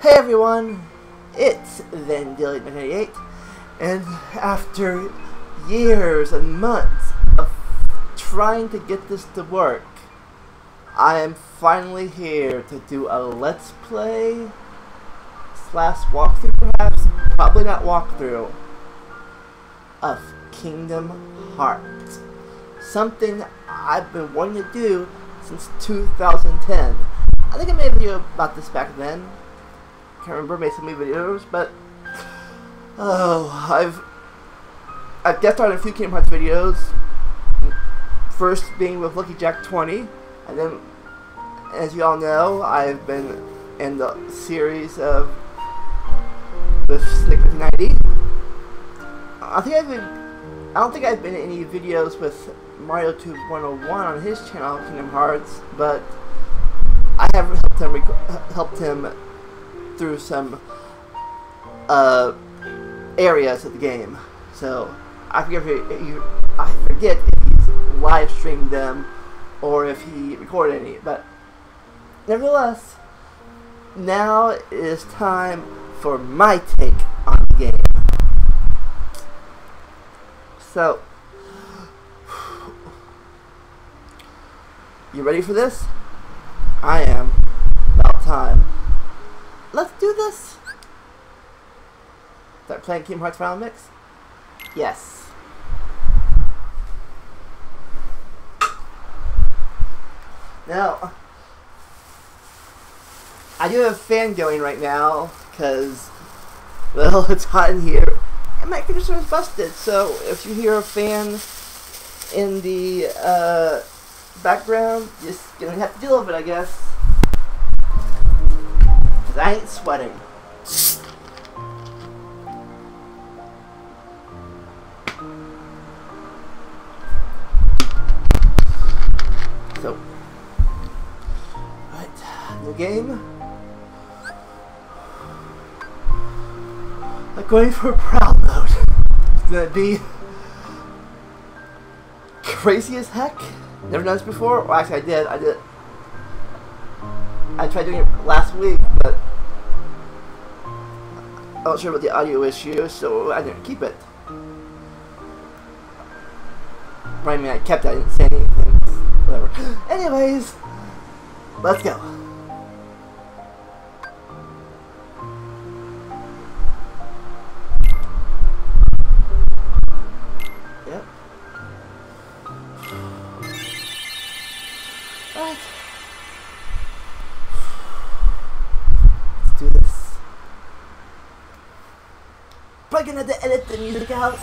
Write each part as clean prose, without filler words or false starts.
Hey everyone, it's Vendillion98, and after years and months of trying to get this to work, I am finally here to do a Let's Play slash walkthrough, perhaps, probably not walkthrough, of Kingdom Hearts. Something I've been wanting to do since 2010. I think I made a video about this back then. Can't remember, made so many videos, but I've guest started a few Kingdom Hearts videos. First being with Lucky Jack 20, and then, as you all know, I've been in the series of with Snake 90. I don't think I've been in any videos with Mario Tube 101 on his channel, Kingdom Hearts, but I have helped him through some areas of the game. So I forget if he's live streamed them or if he recorded any, but nevertheless, now it is time for my take on the game. So, you ready for this? I am. About time. Let's do this. Start playing Kingdom Hearts Final Mix? Yes. Now, I do have a fan going right now, because, well, it's hot in here. And my computer is busted, so if you hear a fan in the background, you're just gonna have to deal with it, I guess. Because I ain't sweating. So, right, new game. I'm going for a proud mode. It's gonna be crazy as heck. Never done this before. Well, actually, I did. I tried doing it last week, but I wasn't sure about the audio issue, so I didn't keep it. I mean, I kept it. I didn't say anything. Whatever. Anyways, let's go. Right. Let's do this. Probably gonna have to edit the music out.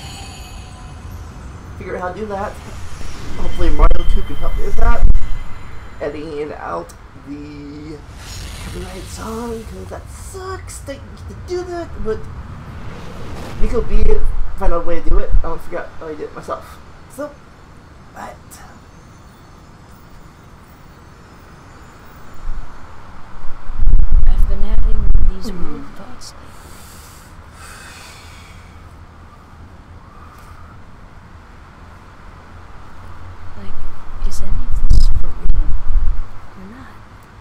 Figure out how to do that. Hopefully Mario 2 can help me with that. Editing out the copyright song, because that sucks that you get to do that, but Nico B find out a way to do it. I don't forget how I did it myself. So, right. Been having these weird thoughts. Like, is any of this for real or not?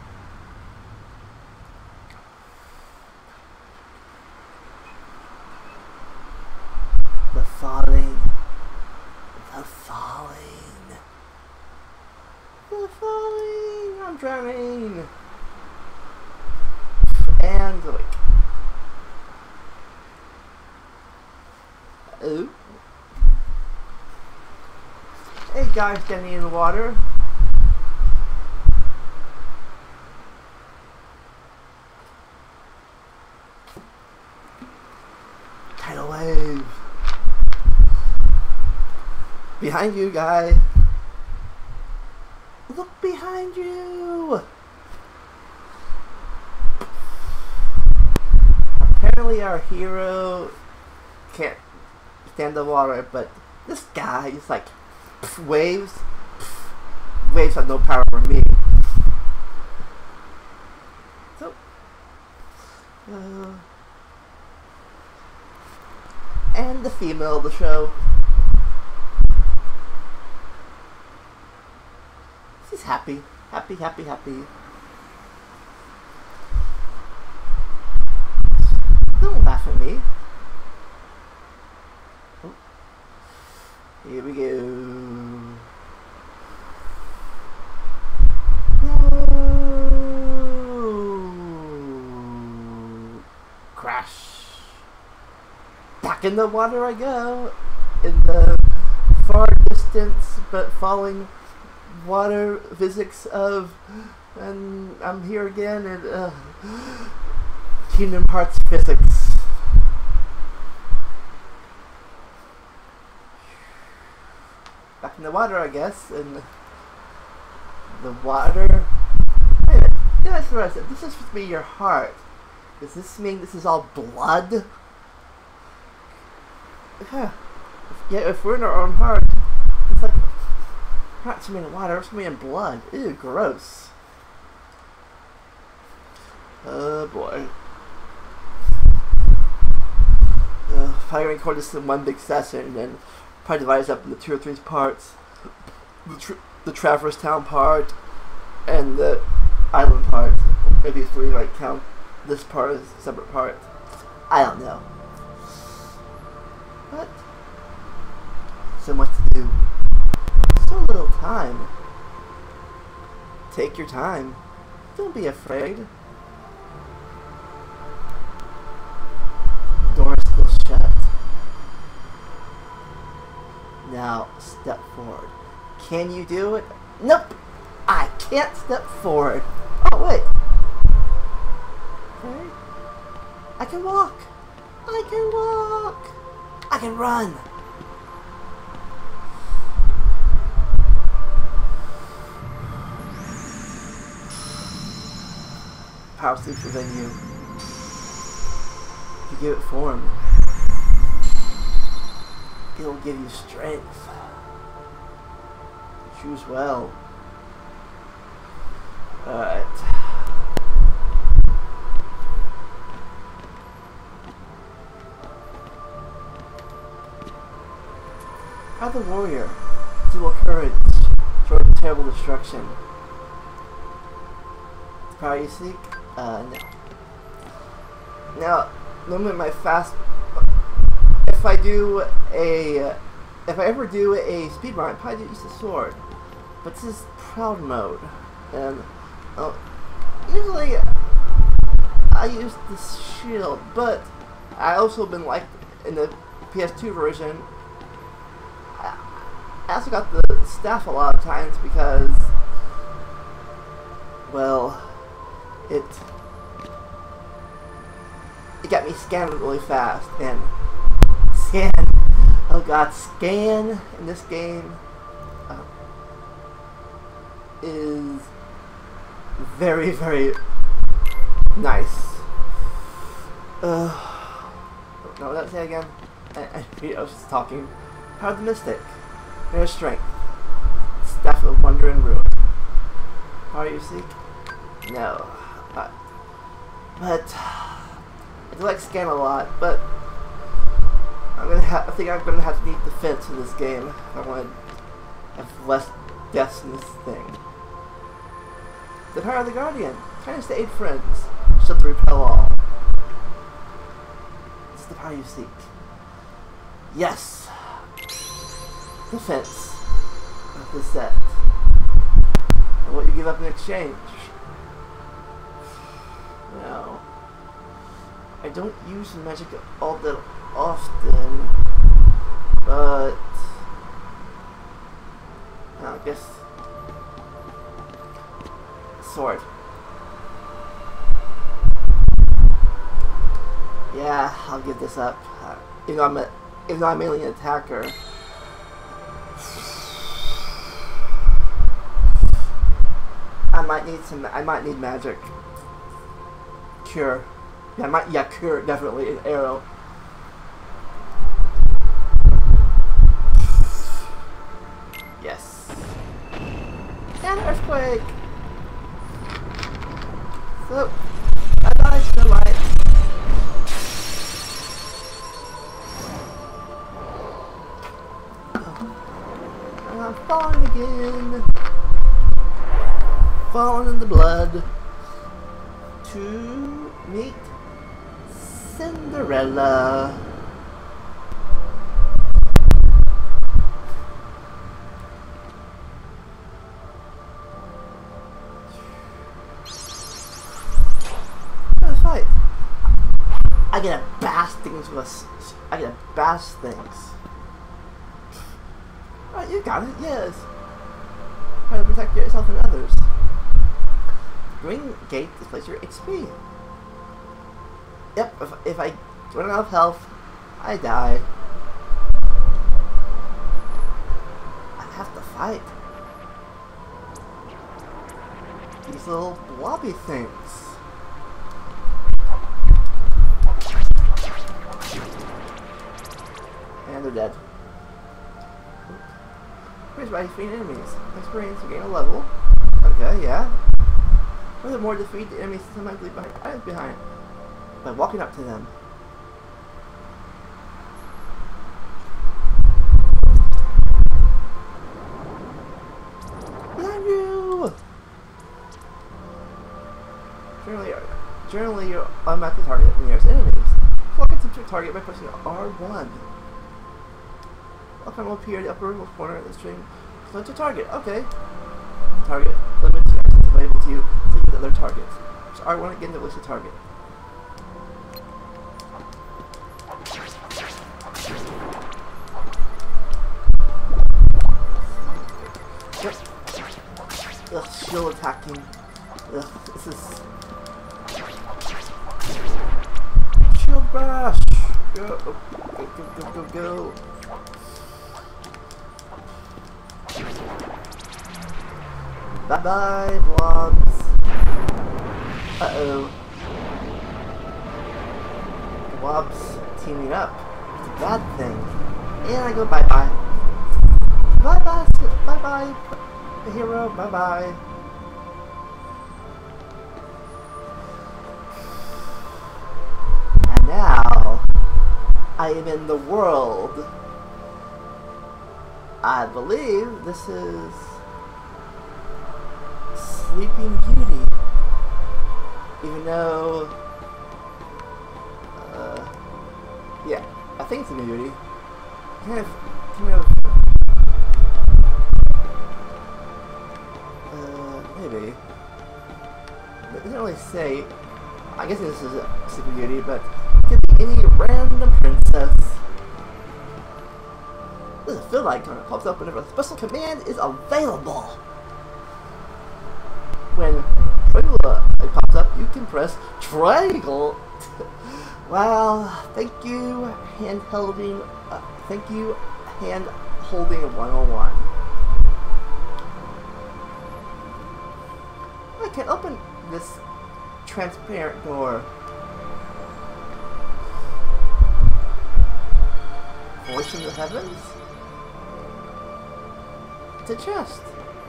The falling. The falling. The falling. I'm drowning. And like, ooh. Hey guys, standing in the water. Tidal wave. Behind you, guy. Look behind you. Apparently our hero can't stand the water, but this guy is like, waves have no power over me. So, and the female of the show. She's happy. Happy. Don't laugh at me. Oh. Here we go. No. Crash. Back in the water I go. In the far distance but falling water physics of, and I'm here again in Kingdom Hearts physics. Back in the water, I guess, and the water. Wait a minute, that's what I said. This is supposed to be your heart. Does this mean this is all blood? Yeah, if we're in our own heart, it's like not swimming in water, it's swimming in blood. Ew, gross. Oh boy. Probably record this in one big session and then probably divide it up into 2 or 3 parts. The Traverse Town part and the island part. Maybe 3, like count this part as a separate part. I don't know. But so much to do. So little time. Take your time. Don't be afraid. Door is still shut. Now step forward. Can you do it? Nope! I can't step forward. Oh wait. Okay. I can walk. I can walk. I can run. Power sleeps within you. If you give it form, it will give you strength. Choose well. Alright. How the warrior, dual courage, toward terrible destruction. The power you seek? No. Now, normally my fast, if I ever do a speedrun, I probably use the sword. But this is proud mode, and usually I use the shield, but I also been like in the PS2 version. I also got the staff a lot of times because, well, it got me scanned really fast, and scan, oh god, scan in this game is very, very nice. No, what did I say again? I was just talking. Power of the Mystic. There's strength. Staff of Wonder and Ruin. Power you seek? No. But I do like scan a lot, but I think I'm gonna have to need defense in this game if I want to have less deaths in this thing. The Power of the Guardian. Kindness to 8 friends. Shield to repel all. This is the power you seek. Yes! Defense of the set. And what you give up in exchange. Now, I don't use magic all that often, but I guess sword. Yeah, I'll give this up. Even though I'm mainly an attacker. I might need magic. Cure. Yeah, cure, definitely, an arrow. Yes. And earthquake! So, bye-bye, Snow White. And I'm falling again. Falling in the blood. To meet Cinderella. Fight. I get to bash things with I get to bash things. Alright, you got it, yes. Try to protect yourself and others. Green gate displays your HP. Yep, if I run out of health, I die. I have to fight these little blobby things. And they're dead. Raised by defeating enemies. Experience to gain a level. Okay, yeah. Furthermore, defeat the enemies sometimes leave items behind by walking up to them. Behind you! Generally, you automatically target the nearest enemies. Walk into your target by pressing R1. Welcome will appear in the upper left corner of the string. Select your target. Okay. Target limits your actions available to you to get other targets. So R1 again to list the target. Yep. Ugh, shield attacking. Ugh, this is shield bash. Go, go, go, go, go, go. Bye bye, blobs. Uh-oh. Blobs teaming up. It's a bad thing. And I go bye bye. Bye bye, bye bye, hero, bye bye. And now, I am in the world. I believe this is Sleeping Beauty, even though, yeah, I think it's Sleeping Beauty. Kind of, maybe. It doesn't really say. I guess this is Sleeping Beauty, but it could be any random princess. This is a field icon. It pops up whenever a special command is available. When triangle pops up, you can press triangle. Well, thank you, hand holding 101. I can open this transparent door. Voice in the heavens? It's a chest.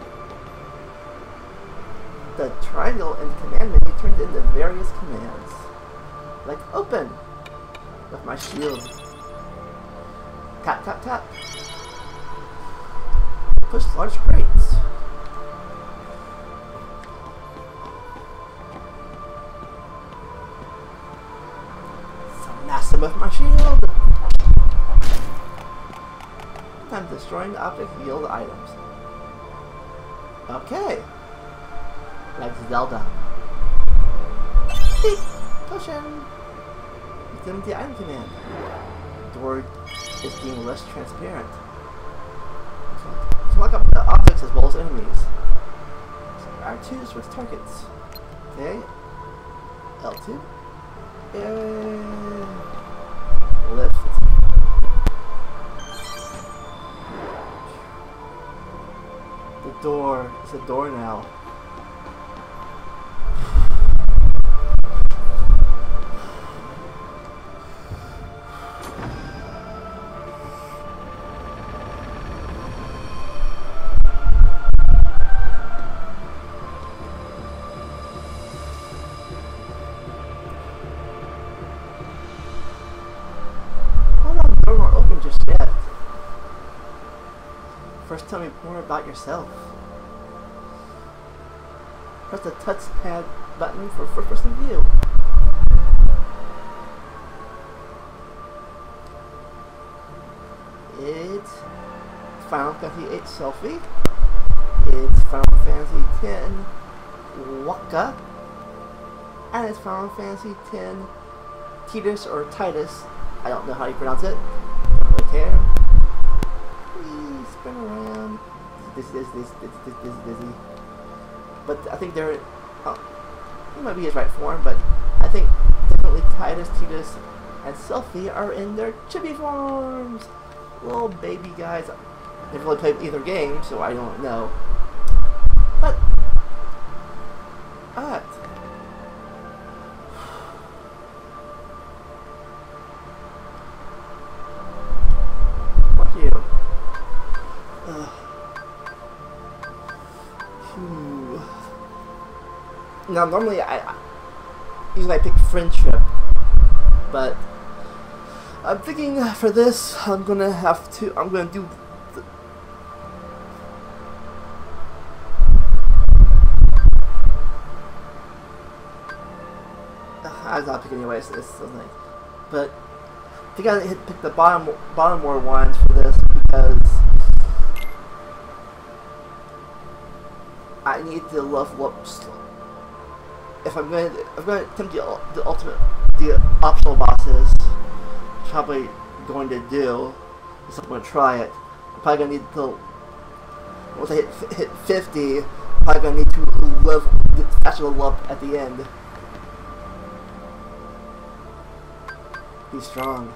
The triangle and command menu turns into various commands. Like open with my shield. Tap tap tap. Push large crates. Smash them with my shield. Sometimes destroying the object yield items. Okay. Like Zelda. Beep! Potion! It's the item command. The word is being less transparent. So lock up the objects as well as enemies. R2 switch targets. Okay. L2. And lift. The door. It's a door now. First, tell me more about yourself. Press the touchpad button for first-person view. It's Final Fantasy VIII Selphie. It's Final Fantasy X Wakka. And it's Final Fantasy X Titus or Titus. I don't know how you pronounce it. Don't really care. Please spin around. This is dizzy. But I think they're. He might be his right form, but I think definitely Titus, Titus, and Selphie are in their chibi forms. Little baby guys. Never really played either game, so I don't know. But what are you? Now normally I usually pick friendship, but I'm thinking for this I'm gonna do I was not picking anyways, so this is something. But I think I pick the bottom more ones for this because I need to level up. If I'm going to attempt the optional bosses, probably going to do. So I'm going to try it. I'm probably going to need to. Once I hit 50, I'm probably going to need to get faster level up at the end. Be strong.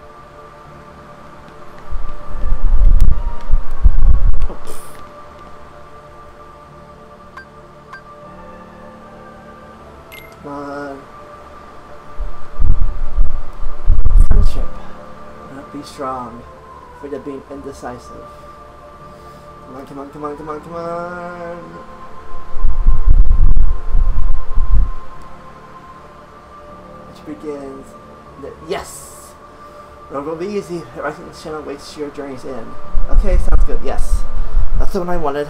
Come on. Friendship. Be strong. Afraid of being indecisive. Come on, come on, come on, come on, come on. Which begins. Yes! It'll be easy. Rising the channel waits your journeys in. Okay, sounds good. Yes. That's the one I wanted.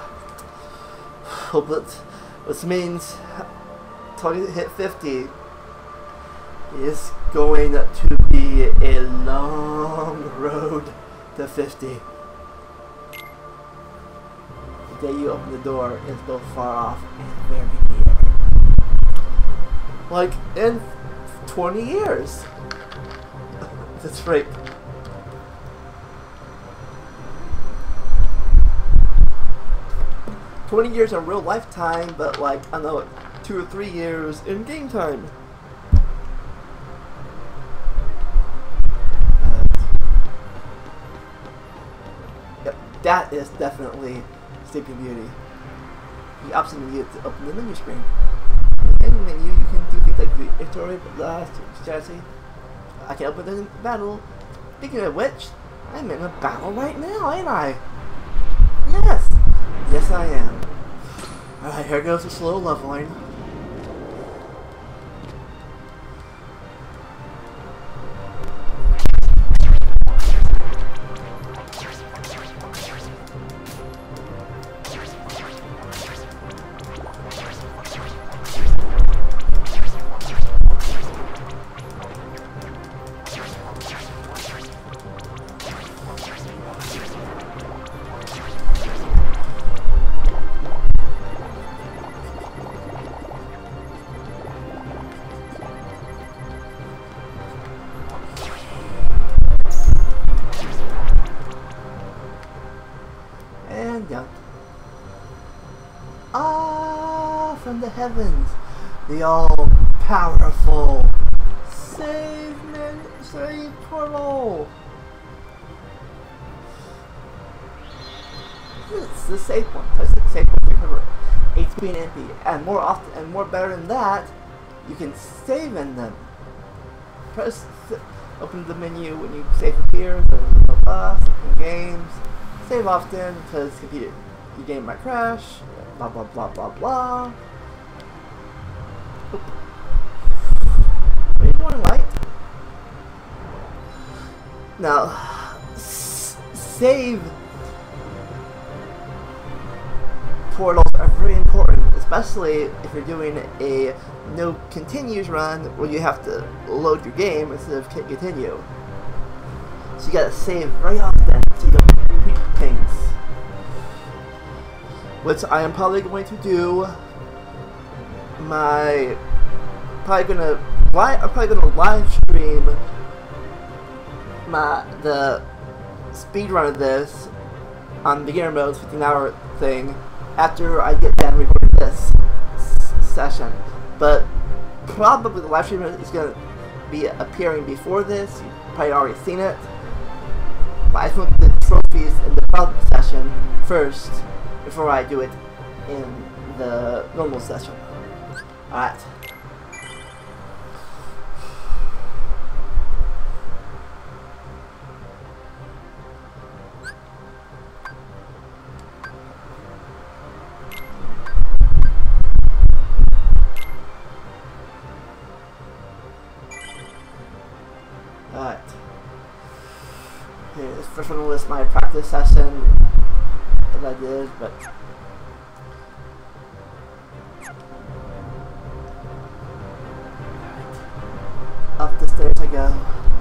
But which means until you hit 50 is going to be a long road to 50. The day you open the door is both far off and very near. Like in 20 years. That's right. "20 years in real lifetime, but like, I don't know, 2 or 3 years in game time." Yep, that is definitely Sleeping Beauty. You absolutely need to open the menu screen. In the menu, you can do things like the victory, strategy. I can open the battle. Speaking of which, I'm in a battle right now, ain't I? Yes! Yes, I am. Alright, here goes the slow leveling. From the heavens, the all-powerful save portal. It's the save point. Touch the save point to recover HP and MP, and more often and more better than that, you can save in them. Open the menu when you save appears, or in games. Save often because your game might crash. Blah blah blah blah blah. Are you going right? Now, save portals are very important, especially if you're doing a no continues run where you have to load your game instead of continue. So you gotta save very often so you don't repeat things. Which I am probably going to do. I'm probably gonna live stream the speed run of this on beginner mode 15-hour thing after I get done recording this session. But probably the live stream is gonna be appearing before this. You've probably already seen it. But I just want the trophies in the club session first before I do it in the normal session. Alright. Alright. Okay, this first one was my practice session that I did, but up the stairs I go.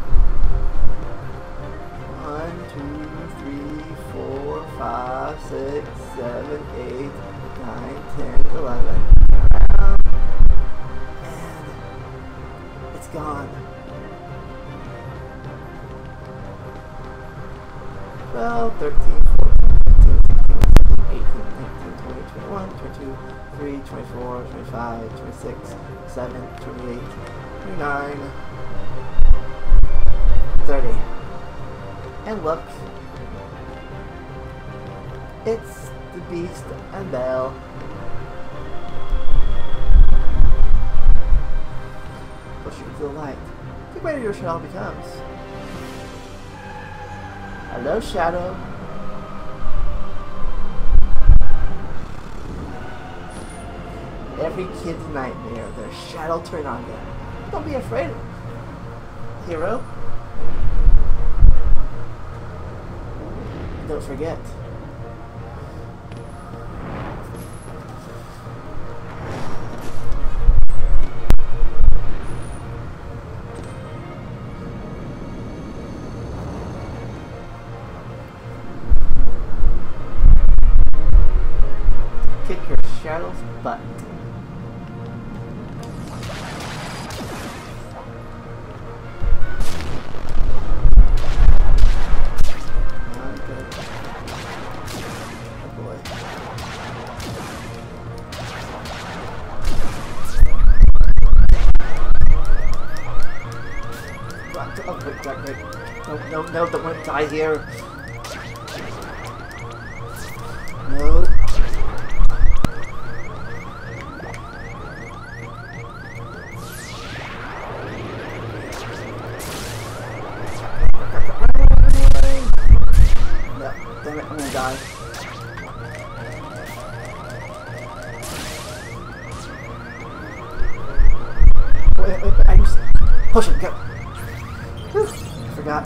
1, 2, 3, 4, 5, 6, 7, 8, 9, 10, 11. Around. And it's gone. 12, 13, 14, 15, 16, 17, 18, 19, 20, 21, 22, 23, 24, 25, 26, 27, 28, 29, 30. And look, it's the Beast and Belle. Push you into the light. The greater your shadow becomes. Hello, Shadow. Every kid's nightmare, their shadow turn on them. Don't be afraid, hero. Don't forget. Kick your shadow's butt. No, don't want to die here. No. No, damn it, I'm gonna die. Wait, I just push him, go. Whew, I forgot.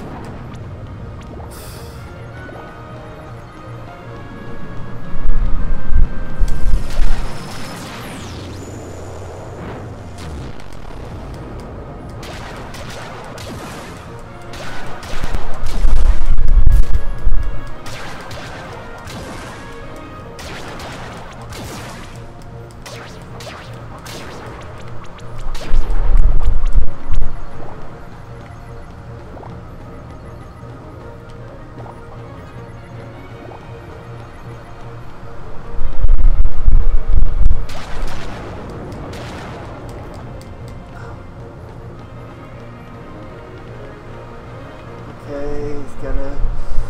Okay, he's gonna...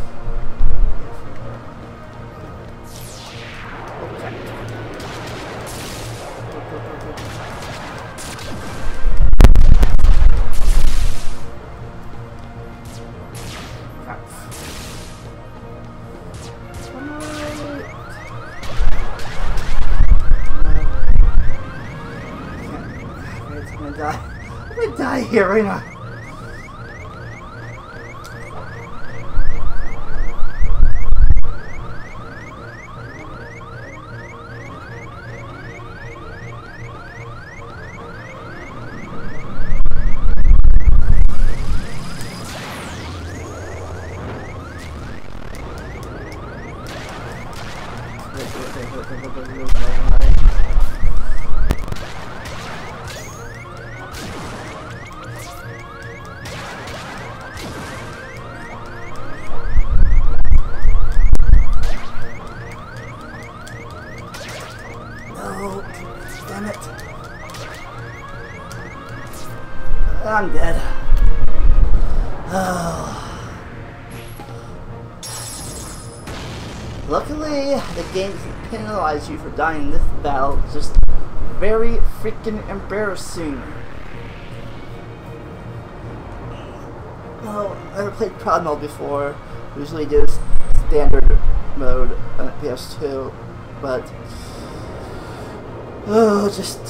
Okay. I'm gonna die here right now. No, damn it. I'm dead. Oh. Luckily, the game doesn't penalize you for dying in this battle. It's just very freaking embarrassing. Well, I never played Proud Mode before. Usually just standard mode on PS2, but just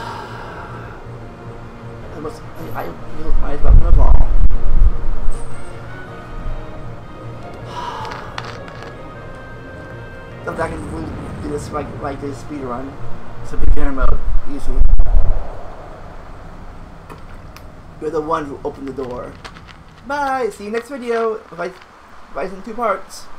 I used my weapon of all. Sometimes I can do this like this speed run. It's a beginner mode, easy. You're the one who opened the door. Bye! See you next video. Rise in 2 parts.